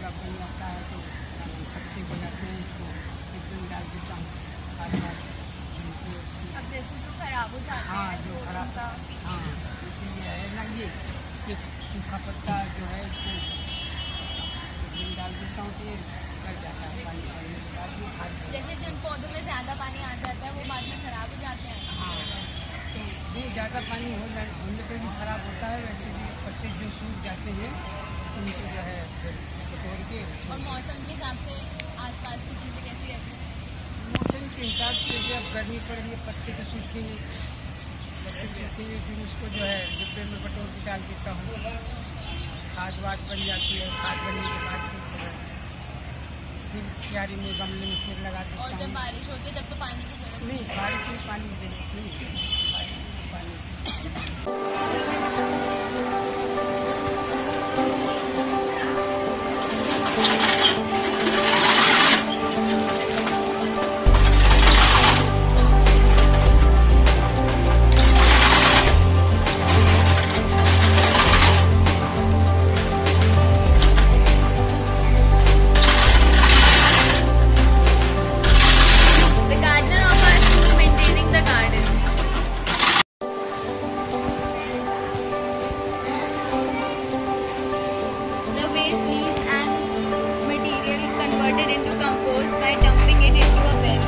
कचरा बन जाता है तो पत्ते हो जाते हैं, तो एक दिन डाल देता हूँ बार बार। अब जैसे जो खराब हो जाता हाँ, है जो तो खराब, उनका हाँ, इसीलिए है ना ये कि सूखा पत्ता जो है इसको एक दिन डाल देता हूँ तो ये गल जाता है, पानी पड़ने के बाद वो खाद। जैसे जिन पौधों में ज़्यादा पानी आ जाता है वो बाद में खराब हो जाते हैं। हाँ, तो ये ज़्यादा पानी होने पर भी खराब होता है, वैसे भी पत्ते जो सूख जाते हैं उनको जो है तोड़ के। और मौसम के हिसाब से आसपास की चीज़ें कैसी रहती हैं? मौसम के हिसाब से जब गर्मी पड़ रही है पत्ते तो सूखेंगे, फिर उसको जो है डिब्बे में बटोर के डाल देता हूँ, खाद वाद बन जाती है। खाद बनने के बाद फिर क्यारी में गमले में फिर लगा देता हूँ। और जब बारिश होती है तब तो पानी की जरूरत नहीं, बारिश में पानी देने नहीं, पानी leaves and material converted into compost by dumping it into a bin.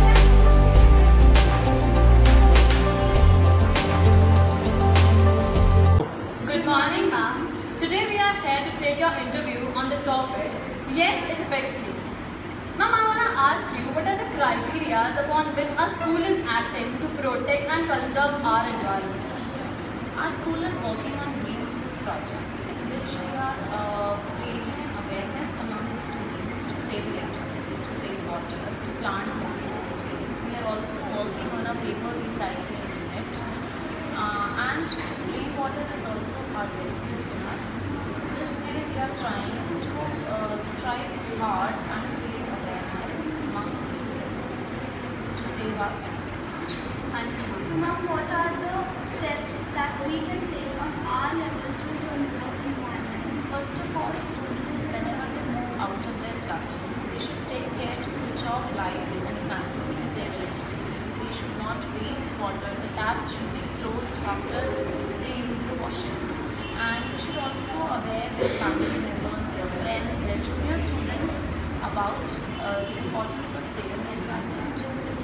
Good morning, ma'am. Today we are here to take your interview on the topic, yes, it affects you. Ma'am, I want to ask you, what are the criteria upon which a school is acting to protect and conserve our environment? Our school is working on Green School project, in which we are creating an awareness among the students to save electricity, to save water, to plant more trees. We are also working on a paper recycling unit, and rainwater is also harvested in our school. This way we are trying to strive hard and create awareness among the students to save our planet. Thank you. So ma'am, what are the steps that we can take on our level to conserve the environment? First of all, students, whenever they move out of their classrooms, they should take care to switch off lights and fans to save electricity. They should not waste water. The taps should be closed after they use the washrooms. And they should also aware their family members, their friends, their junior students about the importance of saving the environment.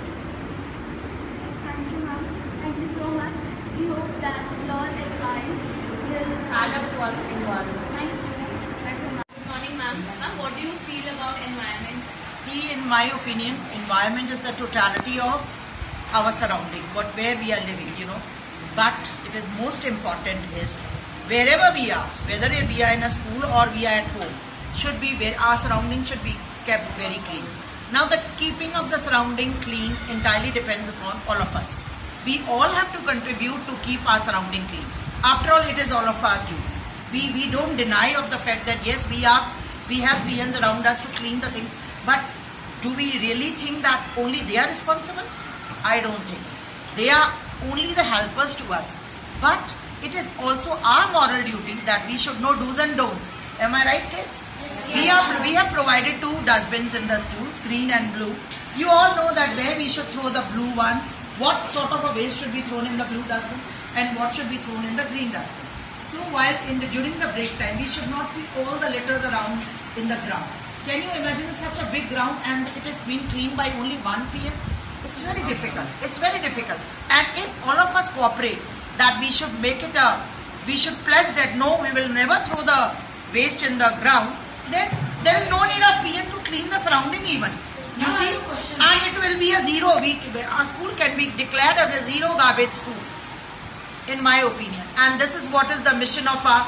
Thank you ma'am. Thank you so much. We hope that your advice will Add up to our environment. Thank you. Good morning, ma'am. Ma'am, what do you feel about environment? See, in my opinion, environment is the totality of our surrounding, where we are living, But it is most important is wherever we are, whether we are in a school or we are at home, our surrounding should be kept very clean. Now, the keeping of the surrounding clean entirely depends upon all of us. We all have to contribute to keep our surrounding clean. After all, it is all of our due. We don't deny of the fact that yes, we have beings around us to clean the things, but do we really think that only they are responsible? I don't think. They are only the helpers to us. But it is also our moral duty that we should know do's and don'ts. Am I right, kids? Yes. We have provided 2 dustbins in the schools, green and blue. You all know that where we should throw the blue ones, what sort of a waste should be thrown in the blue dustbin and what should be thrown in the green dustbin. So while during the break time, we should not see all the litters around in the ground. Can you imagine such a big ground and it is being cleaned by only 1 PM? It's very difficult. It's very difficult. And if all of us cooperate, that we should make it we should pledge that no, we will never throw the waste in the ground, then there is no need of PM to clean the surrounding even. You see? And it will be a zero. Our school can be declared as a zero garbage school, in my opinion. And this is what is the mission of our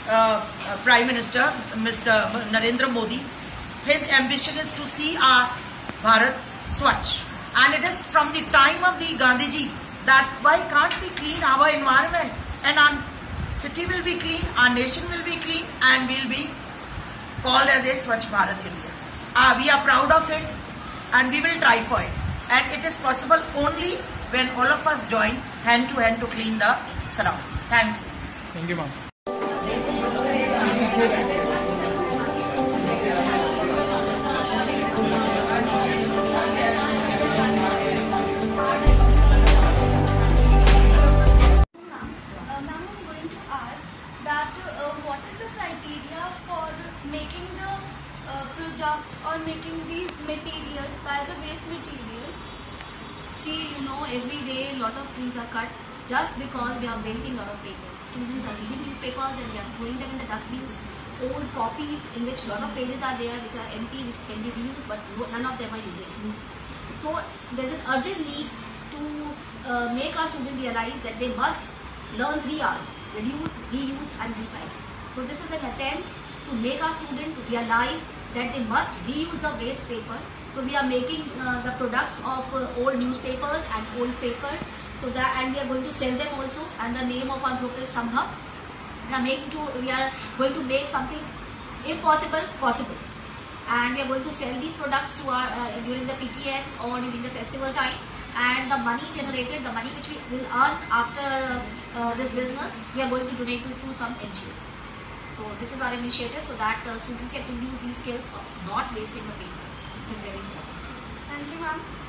Prime Minister, Mr. Narendra Modi. His ambition is to see our Bharat Swachh. And it is from the time of the Gandhiji that why can't we clean our environment? And our city will be clean, our nation will be clean, and we'll be called as a Swachh Bharat India. We are proud of it and we will try for it. And it is possible only when all of us join hand to hand to clean the surrounding. Thank you. Thank you, ma'am. Ma'am, I'm going to ask that what is the criteria for making the products or making these materials by the waste material? See, every day a lot of trees are cut just because we are wasting a lot of paper. Students are reading newspapers and they are throwing them in the dustbins. Old copies in which a lot of pages are there which are empty, which can be reused, but none of them are usable. So there's an urgent need to make our students realize that they must learn 3 R's: reduce, reuse and recycle. So this is an attempt to make our students realize that they must reuse the waste paper. So we are making the products of old newspapers and old papers, and we are going to sell them also, and the name of our group is Sambhav. We are going to make something impossible possible, and we are going to sell these products to our during the PTX or during the festival time, and the money generated, the money which we will earn after this business, we are going to donate to some NGO. So this is our initiative, so that students get to use these skills of not wasting the paper. It is very important. Thank you, ma'am.